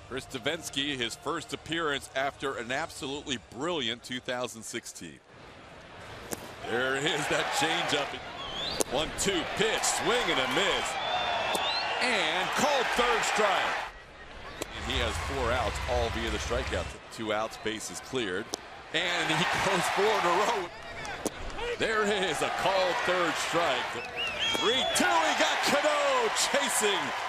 Chris Devenski, his first appearance after an absolutely brilliant 2016. There is that changeup. 1-2 pitch, swing and a miss. And called third strike. And he has 4 outs, all via the strikeout. 2 outs, bases cleared. And he goes 4 in a row. There is a called third strike. 3-2, he got Cano chasing